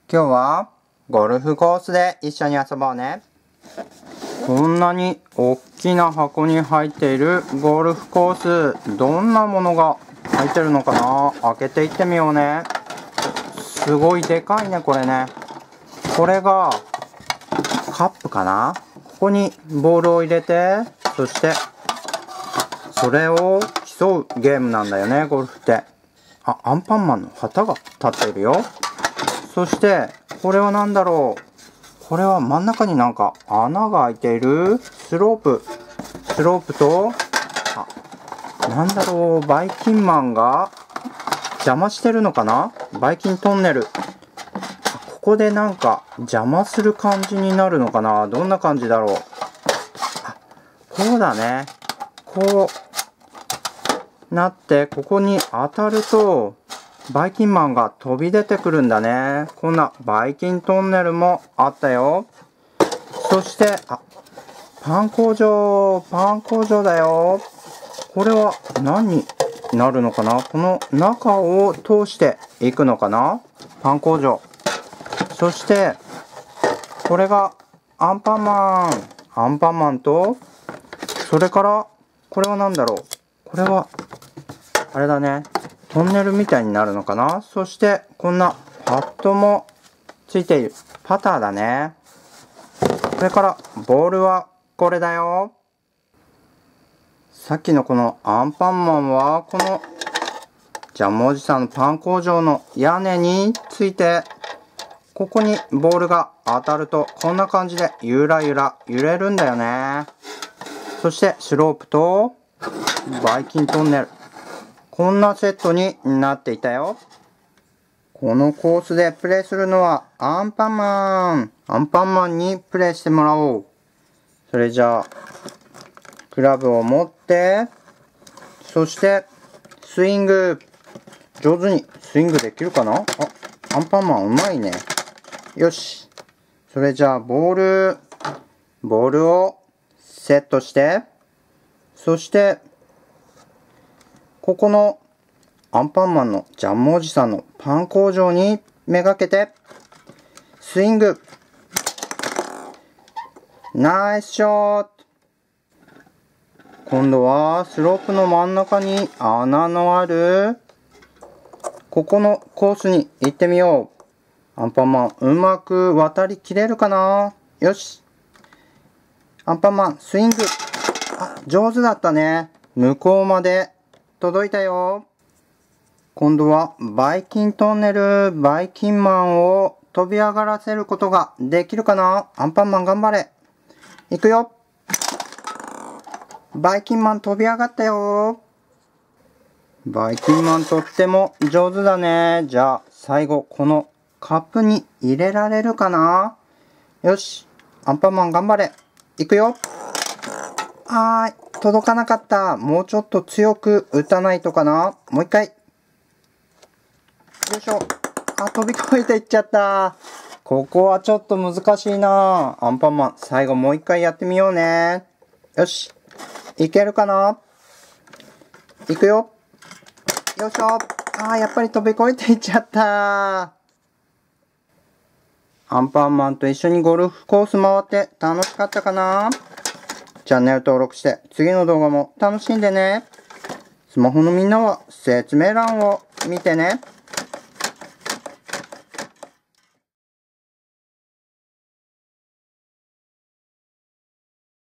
今日はゴルフコースで一緒に遊ぼうね。こんなに大きな箱に入っているゴルフコース、どんなものが入ってるのかな。開けていってみようね。すごいでかいね、これね。これがカップかな。ここにボールを入れて、そしてそれを競うゲームなんだよね、ゴルフって。アンパンマンの旗が立っているよ。そしてこれは何だろう。これは真ん中になんか穴が開いているスロープと、なんだろう、バイキンマンが邪魔してるのかな。バイキントンネル。ここでなんか邪魔する感じになるのかな。どんな感じだろう。こうだね。こうなって、ここに当たるとバイキンマンが飛び出てくるんだね。こんなバイキントンネルもあったよ。そしてパン工場だよ。これは何になるのかな。この中を通していくのかな、パン工場。そしてこれがアンパンマンと、それからこれは何だろう。これはあれだね、トンネルみたいになるのかな。そしてこんなパッドもついている。パターだね。それからボールはこれだよ。さっきのこのアンパンマンはこのジャムおじさんのパン工場の屋根について、ここにボールが当たるとこんな感じでゆらゆら揺れるんだよね。そしてスロープとバイキントンネル、こんなセットになっていたよ。このコースでプレイするのはアンパンマンにプレイしてもらおう。それじゃあクラブを持って、そしてスイング。上手にスイングできるかな。アンパンマンうまいね。よし。それじゃあボールをセットして、そしてここのアンパンマンのジャムおじさんのパン工場にめがけてスイング。ナイスショット。今度はスロープの真ん中に穴のあるここのコースに行ってみよう。アンパンマンうまく渡りきれるかな。よし。アンパンマンスイング。上手だったね。向こうまで届いたよ。今度はバイキントンネル、バイキンマンを飛び上がらせることができるかな。アンパンマン頑張れ。いくよ。バイキンマン飛び上がったよ。バイキンマンとっても上手だね。じゃあ最後このカップに入れられるかな。よし。アンパンマン頑張れ。いくよ。届かなかった。もうちょっと強く打たないとかな。もう一回。よいしょ。飛び越えていっちゃった。ここはちょっと難しいな。アンパンマン最後もう一回やってみようね。よし。いけるかな。いくよ。よいしょ。やっぱり飛び越えていっちゃった。アンパンマンと一緒にゴルフコース回って楽しかったかな。チャンネル登録して次の動画も楽しんでね。スマホのみんなは説明欄を見てね。